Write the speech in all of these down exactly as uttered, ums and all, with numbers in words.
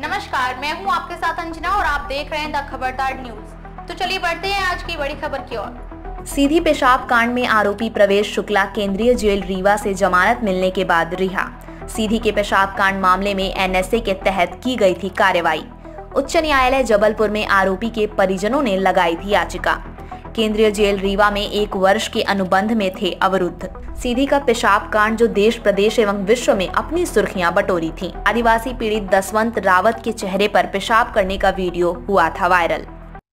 नमस्कार, मैं हूं आपके साथ अंजना और आप देख रहे हैं द खबरदार न्यूज। तो चलिए बढ़ते हैं आज की बड़ी खबर की ओर। सीधी पेशाब कांड में आरोपी प्रवेश शुक्ला केंद्रीय जेल रीवा से जमानत मिलने के बाद रिहा। सीधी के पेशाब कांड मामले में एन एस ए के तहत की गई थी कार्रवाई। उच्च न्यायालय जबलपुर में आरोपी के परिजनों ने लगाई थी याचिका। केंद्रीय जेल रीवा में एक वर्ष के अनुबंध में थे अवरुद्ध। सीधी का पेशाब कांड जो देश प्रदेश एवं विश्व में अपनी सुर्खियां बटोरी थी। आदिवासी पीड़ित दसवंत रावत के चेहरे पर पेशाब करने का वीडियो हुआ था वायरल।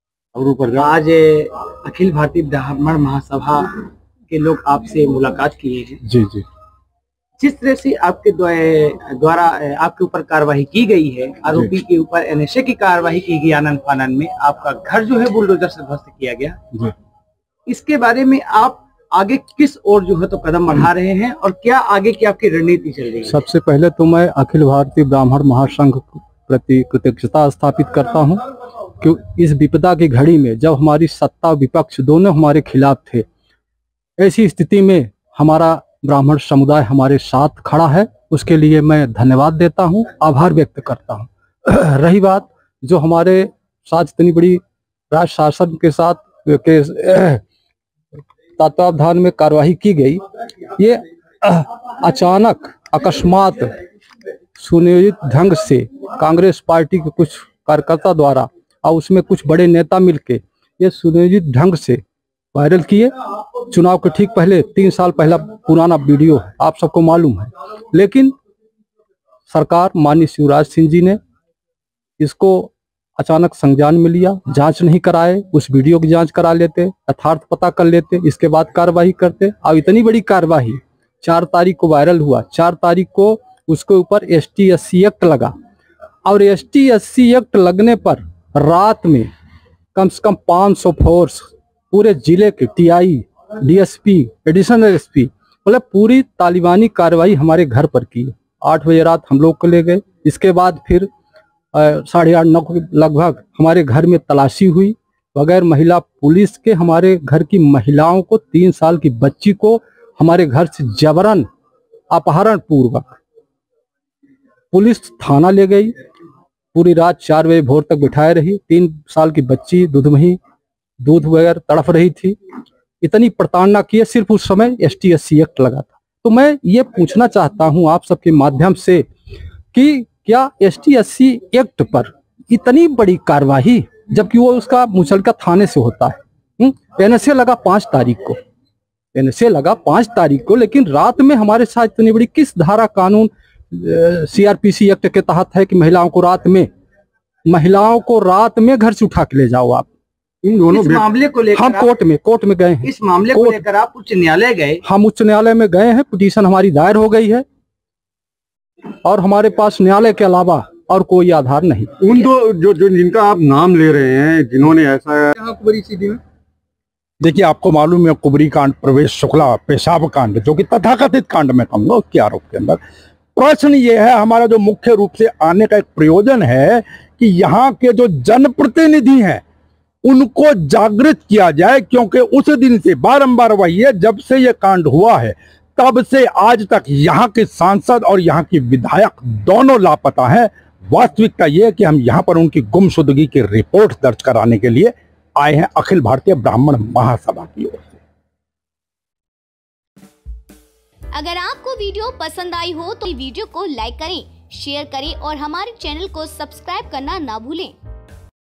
आज अखिल भारतीय ब्राह्मण महासभा के लोग आपसे मुलाकात किए हैं। जी जी जिस तरह से आपके द्वारा आपके ऊपर कार्रवाई की गई है, आरोपी के ऊपर एन एस ए की कार्रवाई की गई, आनंद फानन में आपका घर जो है बुलडोजर से ध्वस्त किया गया जी। इसके बारे में आप आगे किस ओर जो है तो कदम बढ़ा रहे हैं और क्या आगे की आपकी रणनीति चल रही है? सबसे पहले तो मैं अखिल भारतीय ब्राह्मण महासंघ प्रति कृतज्ञता स्थापित करता हूं कि इस विपदा की घड़ी में जब हमारी सत्ता विपक्ष दोनों हमारे खिलाफ थे, ऐसी स्थिति में हमारा ब्राह्मण समुदाय हमारे साथ खड़ा है। उसके लिए मैं धन्यवाद देता हूं, आभार व्यक्त करता हूं। रही बात जो हमारे साथ इतनी बड़ी राज्य शासन के साथ के तत्वावधान में कार्यवाही की गई, ये अचानक अकस्मात सुनियोजित ढंग से कांग्रेस पार्टी के कुछ कार्यकर्ता द्वारा और उसमें कुछ बड़े नेता मिलके ये सुनियोजित ढंग से वायरल किए। चुनाव के ठीक पहले तीन साल पहला पुराना वीडियो है, आप सबको मालूम है। लेकिन सरकार माननीय शिवराज सिंह जी ने इसको अचानक संज्ञान में लिया, जांच नहीं कराए, उस वीडियो की जांच करा लेते, यथार्थ पता कर लेते, इसके बाद कार्रवाई करते। और इतनी बड़ी कार्रवाई चार तारीख को वायरल हुआ, चार तारीख को उसके ऊपर S T S C act लगा और S T S C act लगने पर रात में कम से कम पाँच सौ फोर्स पूरे जिले के T I D S P additional S P मतलब पूरी तालिबानी कार्रवाई हमारे घर पर की। आठ बजे रात हम लोग को ले गए। इसके बाद फिर साढ़े आठ नौ के लगभग हमारे घर में तलाशी हुई। बगैर महिला पुलिस के हमारे घर की महिलाओं को, तीन साल की बच्ची को हमारे घर से जबरन अपहरण पूर्वक पुलिस थाना ले गई। पूरी रात चार बजे भोर तक बिठाए रही। तीन साल की बच्ची दूधमही दूध वगैरह तड़फ रही थी। इतनी प्रताड़ना की, सिर्फ उस समय S T S C act लगा था। तो मैं ये पूछना चाहता हूं आप सबके माध्यम से कि क्या S T S C act पर इतनी बड़ी कार्रवाई, जबकि वो उसका मुचलका थाने से होता है। एन एस ए लगा पांच तारीख को एन एस ए लगा पांच तारीख को लेकिन रात में हमारे साथ इतनी बड़ी किस धारा कानून C R P C act के तहत है कि महिलाओं को रात में महिलाओं को रात में घर से उठा के ले जाओ? आप इन दोनों इस मामले को लेकर हम कोर्ट में कोर्ट में गए हैं। इस मामले को लेकर आप उच्च न्यायालय गए? हम उच्च न्यायालय में गए हैं, पिटीशन हमारी दायर हो गई है और हमारे पास न्यायालय के अलावा और कोई आधार नहीं। उन दो जो जो जिनका आप नाम ले रहे हैं, जिन्होंने ऐसा कुबरी सीधी में, देखिए आपको मालूम है कुबरी कांड, प्रवेश शुक्ला पेशाब कांड, जो कि तथाकथित कांड में कहूंगा उसके आरोप के अंदर प्रश्न ये है, हमारा जो मुख्य रूप से आने का एक प्रयोजन है कि यहाँ के जो जनप्रतिनिधि हैं उनको जागृत किया जाए, क्योंकि उस दिन से बारंबार वही है, जब से ये कांड हुआ है तब से आज तक यहाँ के सांसद और यहाँ की विधायक दोनों लापता हैं। वास्तविकता ये है कि हम यहाँ पर उनकी गुमशुदगी की रिपोर्ट दर्ज कराने के लिए आए हैं अखिल भारतीय ब्राह्मण महासभा की ओर से। अगर आपको वीडियो पसंद आई हो तो वीडियो को लाइक करें, शेयर करें और हमारे चैनल को सब्सक्राइब करना ना भूलें।